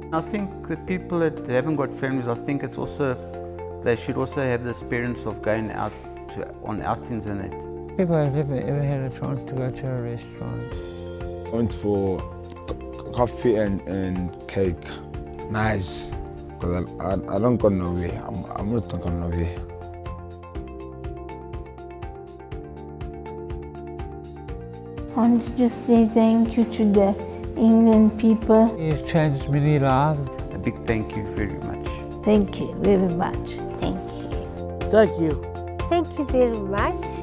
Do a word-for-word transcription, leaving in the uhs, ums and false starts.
I think the people that haven't got families, I think it's also, they should also have the experience of going out to, on outings and that. People have never ever had a chance to go to a restaurant. Went for coffee and, and cake. Nice, because I, I, I don't go nowhere. I'm, I'm not going nowhere. I want to just say thank you to the England people. You've changed many lives. A big thank you very much. Thank you very much. Thank you. Thank you. Thank you very much.